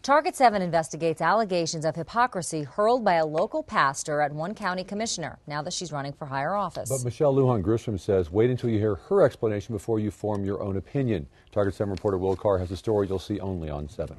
Target 7 investigates allegations of hypocrisy hurled by a local pastor at one county commissioner now that she's running for higher office. But Michelle Lujan Grisham says wait until you hear her explanation before you form your own opinion. Target 7 reporter Will Carr has a story you'll see only on 7.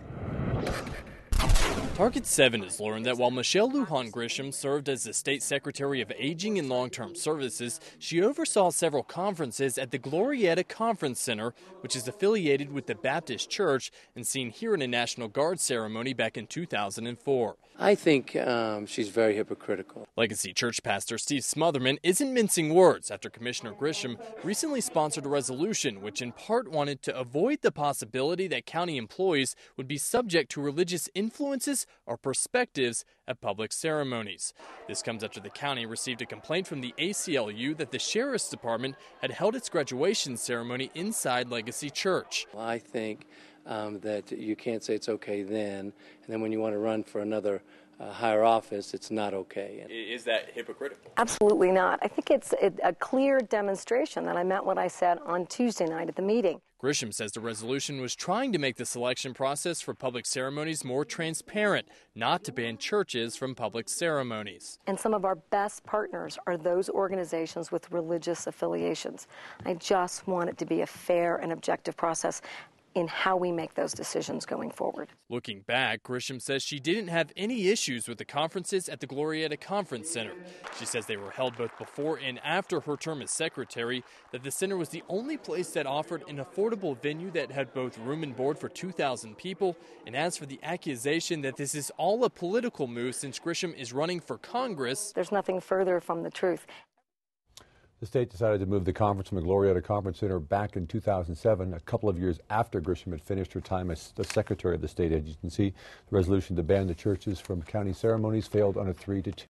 Target 7 has learned that while Michelle Lujan Grisham served as the State Secretary of Aging and Long-Term Services, she oversaw several conferences at the Glorietta Conference Center, which is affiliated with the Baptist Church and seen here in a National Guard ceremony back in 2004. I think she's very hypocritical. Legacy Church pastor Steve Smotherman isn't mincing words after Commissioner Grisham recently sponsored a resolution which in part wanted to avoid the possibility that county employees would be subject to religious influences or perspectives at public ceremonies. This comes after the county received a complaint from the ACLU that the Sheriff's Department had held its graduation ceremony inside Legacy Church. Well, I think that you can't say it's okay then, and then when you want to run for another higher office, it's not okay. Is that hypocritical? Absolutely not. I think it's a clear demonstration that I meant what I said on Tuesday night at the meeting. Grisham says the resolution was trying to make the selection process for public ceremonies more transparent, not to ban churches from public ceremonies. And some of our best partners are those organizations with religious affiliations. I just want it to be a fair and objective process in how we make those decisions going forward. Looking back, Grisham says she didn't have any issues with the conferences at the Glorietta Conference Center. She says they were held both before and after her term as secretary, that the center was the only place that offered an affordable venue that had both room and board for 2,000 people. And as for the accusation that this is all a political move since Grisham is running for Congress, there's nothing further from the truth. The state decided to move the conference from the Glorietta Conference Center back in 2007, a couple of years after Grisham had finished her time as the secretary of the state agency. The resolution to ban the churches from county ceremonies failed on a 3-2.